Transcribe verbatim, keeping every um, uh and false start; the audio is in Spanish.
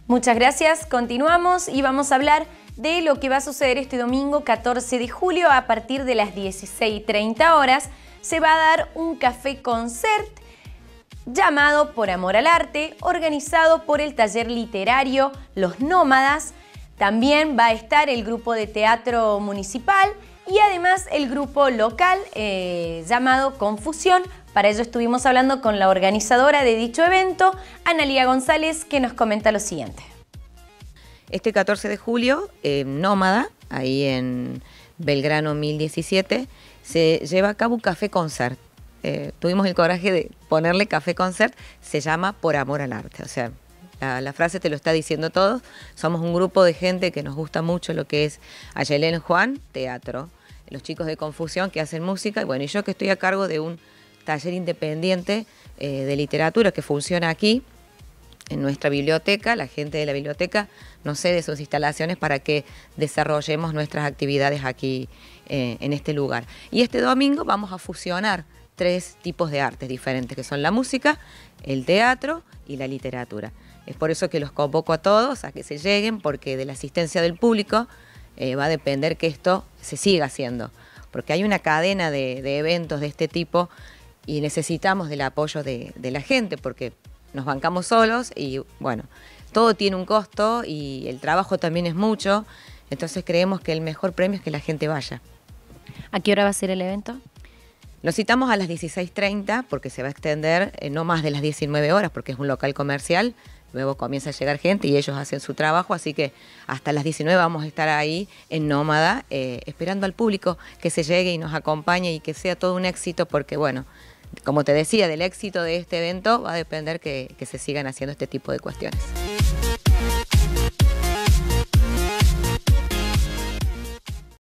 Muchas gracias. Continuamos y vamos a hablar de lo que va a suceder este domingo catorce de julio a partir de las dieciséis treinta horas. Se va a dar un café concert llamado Por Amor al Arte, organizado por el taller literario Los Nómadas. También va a estar el grupo de teatro municipal y además el grupo local eh, llamado Confusión. Para ello estuvimos hablando con la organizadora de dicho evento, Analía González, que nos comenta lo siguiente. Este catorce de julio, en Nómada, ahí en Belgrano mil diecisiete, se lleva a cabo un café concert. Eh, tuvimos el coraje de ponerle café concert, se llama Por Amor al Arte. O sea, la, la frase te lo está diciendo todo. Somos un grupo de gente que nos gusta mucho lo que es Ayelén Juan, teatro, los chicos de Confusión que hacen música, y bueno, y yo que estoy a cargo de un taller independiente eh, de literatura que funciona aquí en nuestra biblioteca. La gente de la biblioteca nos cede sus instalaciones para que desarrollemos nuestras actividades aquí eh, en este lugar. Y este domingo vamos a fusionar tres tipos de artes diferentes, que son la música, el teatro y la literatura. Es por eso que los convoco a todos a que se lleguen, porque de la asistencia del público eh, va a depender que esto se siga haciendo, porque hay una cadena de, de eventos de este tipo y necesitamos del apoyo de, de la gente, porque nos bancamos solos y bueno, todo tiene un costo y el trabajo también es mucho, entonces creemos que el mejor premio es que la gente vaya. ¿A qué hora va a ser el evento? Nos citamos a las dieciséis treinta porque se va a extender eh, no más de las diecinueve horas, porque es un local comercial, luego comienza a llegar gente y ellos hacen su trabajo, así que hasta las diecinueve vamos a estar ahí en Nómada, eh, esperando al público que se llegue y nos acompañe y que sea todo un éxito, porque bueno, como te decía, del éxito de este evento va a depender que, que se sigan haciendo este tipo de cuestiones.